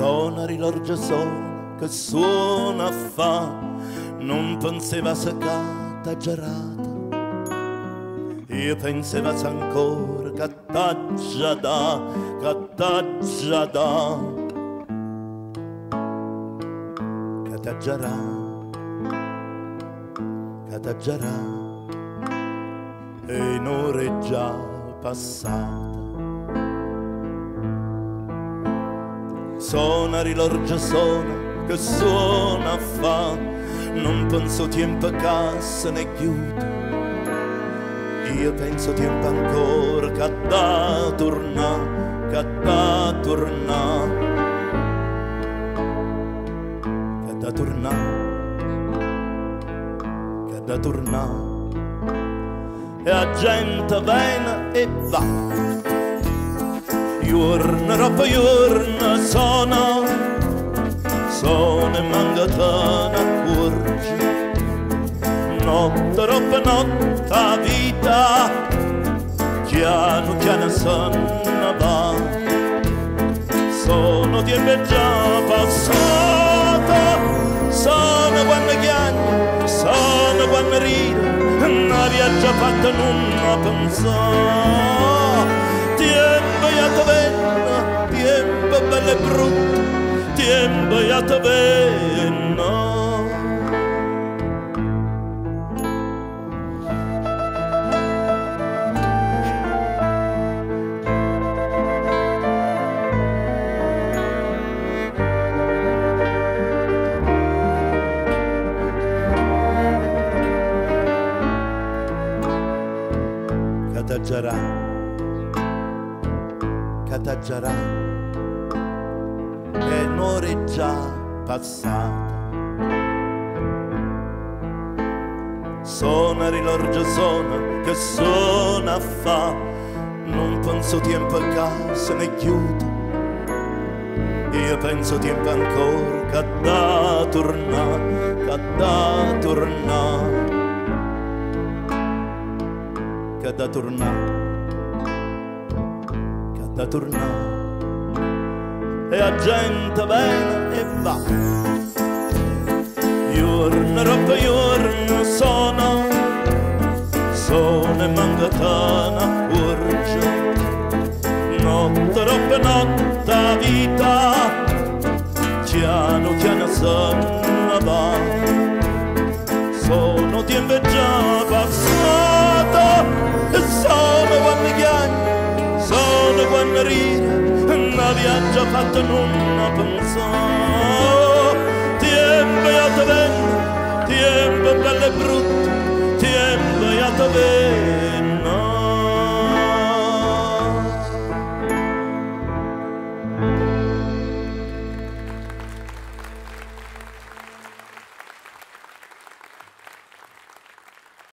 Suona l'orologio solo che suona fa, non pensava se t'ha girata, io pensava se ancora che t'ha già da, che t'ha già da, che t'ha già da, che t'ha già da, e un'ora è già passata. Suona l'orologio suona che suona fa, non penso tempo che se ne chiude, io penso tempo ancora che da torna, che da torna, che da torna, che da torna, e la gente viene e va. Giorno dopo giorno sono e mangiata una curci, notte dopo notte vita piano piano se ne va. Sono tempo già passato, sono quando chiagno, sono quando rido, una viaggia fatta non ho pensato. Tiempo ya te venna, tiempo bello e brutto, tiempo ya te venna. Cataggiarà e un'ora è già passata. Suona l'orologio suona che suona fa, non penso tempo che se ne chiude, io penso tempo ancora che da torna, che da torna, che da torna, da tornare, e la gente viene e va. Giorno dopo giorno sono e mangiata una curcia, notte dopo notte vita piano piano se ne va. Sono tempo già passato e sono quando chiagno, sono quando ride, una viaggia fatta non ho pensato.